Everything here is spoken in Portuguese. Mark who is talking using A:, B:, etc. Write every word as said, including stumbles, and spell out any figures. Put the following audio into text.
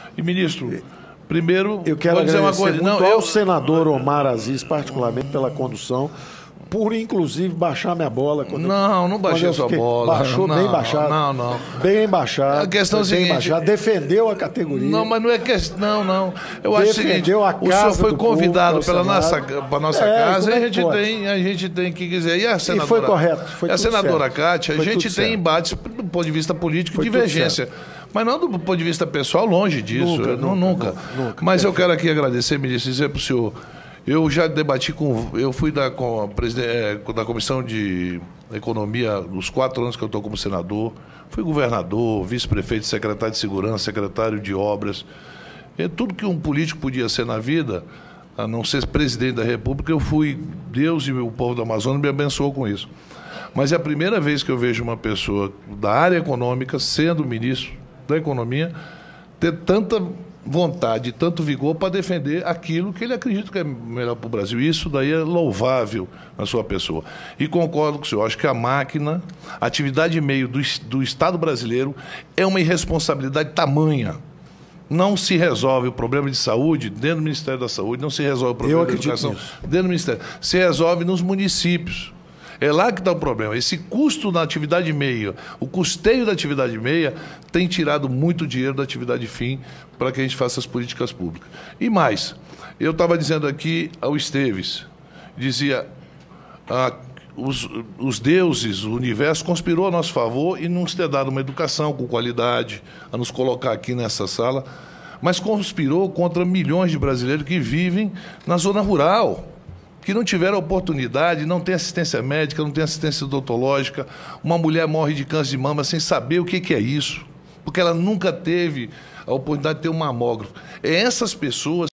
A: E, ministro, primeiro...
B: Eu quero
A: vou dizer
B: agradecer
A: uma coisa.
B: muito
A: Não,
B: ao
A: eu...
B: senador Omar Aziz, particularmente pela condução, por, inclusive, baixar minha bola. Quando
A: não, não baixei a sua
B: fiquei,
A: bola.
B: Baixou
A: não,
B: bem baixado.
A: Não, não.
B: Bem baixado.
A: A questão é a
B: bem
A: seguinte...
B: baixado, defendeu a categoria.
A: Não, mas não é questão... Não, não. Eu acho o seguinte,
B: a casa
A: o senhor foi
B: do
A: convidado
B: povo,
A: pela nossa, pra nossa
B: é,
A: casa e
B: é
A: a gente,
B: pode?
A: tem, a gente tem que dizer... E a senadora...
B: E foi correto. Foi
A: a
B: tudo
A: senadora
B: certo.
A: Kátia, a
B: foi
A: gente tem
B: certo.
A: embates do ponto de vista político
B: foi
A: e divergência. Mas não do ponto de vista pessoal, longe disso.
B: Nunca,
A: eu,
B: nunca,
A: nunca.
B: nunca, nunca.
A: Mas
B: é
A: eu quero aqui agradecer, ministro, dizer para o senhor... Eu já debati com... Eu fui da, com a presidente, da Comissão de Economia nos quatro anos que eu estou como senador. Fui governador, vice-prefeito, secretário de Segurança, secretário de Obras. É tudo que um político podia ser na vida, a não ser presidente da República, eu fui... Deus e o povo da Amazônia me abençoou com isso. Mas é a primeira vez que eu vejo uma pessoa da área econômica, sendo ministro da Economia, ter tanta... vontade, tanto vigor para defender aquilo que ele acredita que é melhor para o Brasil. Isso daí é louvável na sua pessoa. E concordo com o senhor, acho que a máquina, a atividade e meio do, do Estado brasileiro é uma irresponsabilidade tamanha. Não se resolve o problema de saúde dentro do Ministério da Saúde, não se resolve o problema da educação dentro do Ministério. Se resolve nos municípios. É lá que está o problema. Esse custo da atividade meia, o custeio da atividade meia, tem tirado muito dinheiro da atividade fim para que a gente faça as políticas públicas. E mais, eu estava dizendo aqui ao Esteves, dizia, ah, os, os deuses, o universo conspirou a nosso favor e nos ter dado uma educação com qualidade, a nos colocar aqui nessa sala, mas conspirou contra milhões de brasileiros que vivem na zona rural, que não tiveram oportunidade, não tem assistência médica, não tem assistência odontológica. Uma mulher morre de câncer de mama sem saber o que, que é isso, porque ela nunca teve a oportunidade de ter um mamógrafo. É essas pessoas